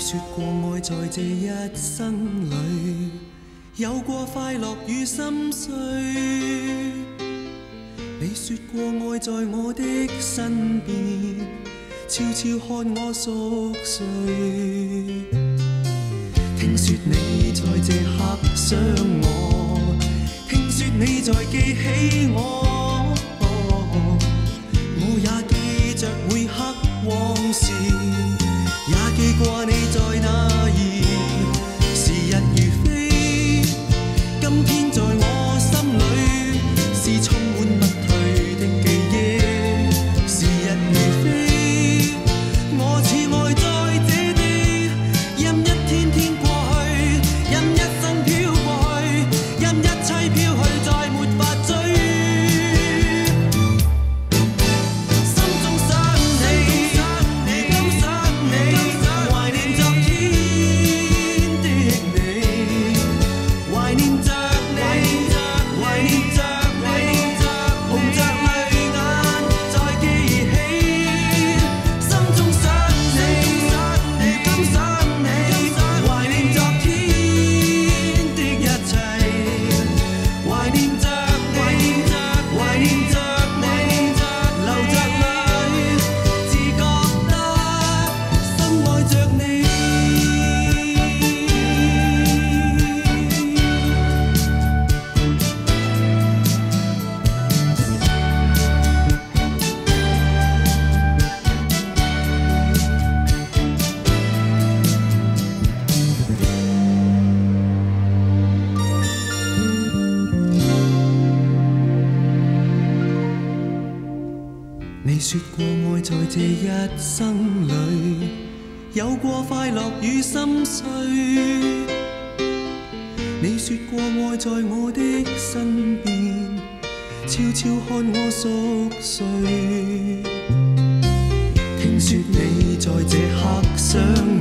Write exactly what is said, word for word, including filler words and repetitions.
說過愛在這一生裏，有過快樂與心碎。你說過愛在我的身邊，悄悄看我熟睡。聽說你在這刻想我，聽說你在記起我，我也記着每刻往事。也記過你在哪兒，時日如飛，今天在我心裏是充滿不退的記憶。時日如飛，我似愛在這地，任一天天過去，任一生飄過去，任一切飄去，再沒法追。你說過愛在這一生裏，有過快樂與心碎。你說過愛在我的身邊，悄悄看我熟睡。聽說你在這刻想